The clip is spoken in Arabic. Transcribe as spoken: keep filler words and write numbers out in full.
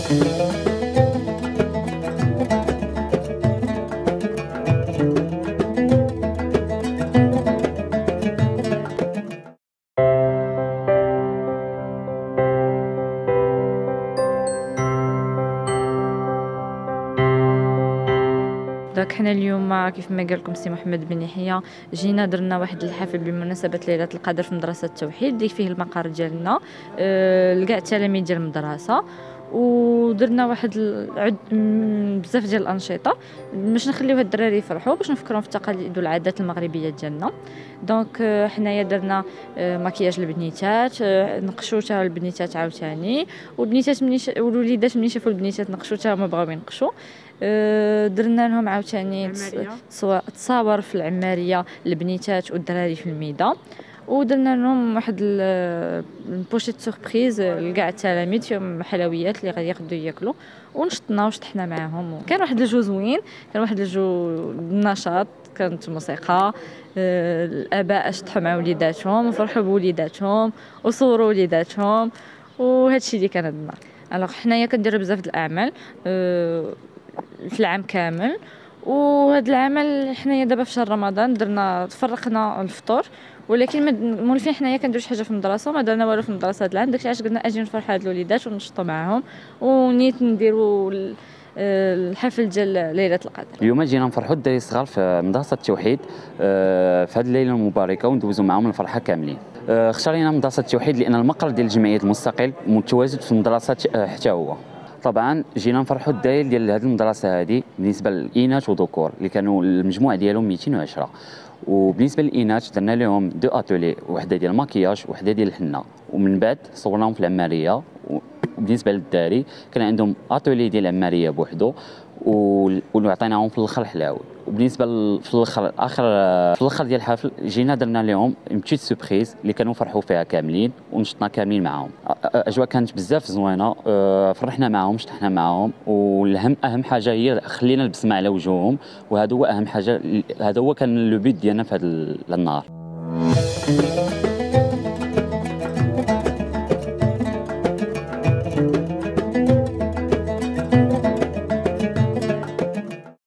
دونك حنا اليوم كيف ما قال لكم سي محمد بن يحيى جينا درنا واحد الحفل بمناسبه ليله القدر في مدرسه التوحيد اللي فيه المقر ديالنا لكاع التلاميذ ديال المدرسه، ودرنا واحد العد بزاف ديال الانشطه باش نخليو هاد الدراري يفرحوا، باش نفكروا في التقاليد والعادات المغربيه ديالنا. دونك حنايا درنا مكياج البنيتات، نقشوا حتى البنيتات عاوتاني، والبنيتات مني ش... والوليدات مني شافوا البنيتات نقشوا حتى هما بغاو ينقشوا. درنا لهم عاوتاني تصاور في العماريه البنيتات والدراري في الميدان، ودرنا لهم واحد البوشيت سوربريز لكاع التلاميذ فيهم حلويات اللي غادي ياخذوا ياكلوا، ونشطنا وشطحنا معاهم. كان واحد الجو زوين، كان واحد الجو النشاط، كانت موسيقى، الاباء شطحوا مع وليداتهم وفرحوا بوليداتهم وصوروا وليداتهم، وهذا الشيء اللي كان عندنا. الوغ حنايا كنديروا بزاف د الاعمال في العام كامل، وهذا العمل حنايا دابا في شهر رمضان درنا تفرقنا الفطور، ولكن مولفين حنايا كنديروا شي حاجه في المدرسه وما درنا والو في المدرسه هذا العام. داكشي علاش قلنا اجي نفرحوا هاد الوليدات ونشطوا معاهم، ونيت نديروا الحفل ديال ليله القدر. اليوم جينا نفرحوا الدراري الصغار في مدرسه التوحيد في هذه الليله المباركه وندوزوا معاهم الفرحه كاملين. اختارينا مدرسه التوحيد لان المقر ديال الجمعيه المستقل متواجد في المدرسه حتى هو. طبعا جينا نفرحوا الدراري ديال هذه المدرسه هذه بالنسبه للاناث والذكور اللي كانوا المجموع ديالهم مئتين وعشرة، وبالنسبه للاناث درنا لهم دو اتولي، وحده ديال الماكياج وحده ديال الحنه، ومن بعد صورناهم في العماريه. وبالنسبه للدراري كان عندهم اتولي ديال العماريه بوحدو وعطيناهم في الاخر حلاوه. وبالنسبه في الاخر اخر في الاخر ديال الحفل جينا درنا لهم اون بتيت سوربريز اللي كانوا فرحوا فيها كاملين ونشطنا كاملين معاهم. اجواء كانت بزاف زوينه، فرحنا معاهم شطحنا معاهم، والاهم اهم حاجه هي خلينا البسمه على وجوههم، وهذا هو اهم حاجه، هذا هو كان لو بيت ديالنا في هذا النهار.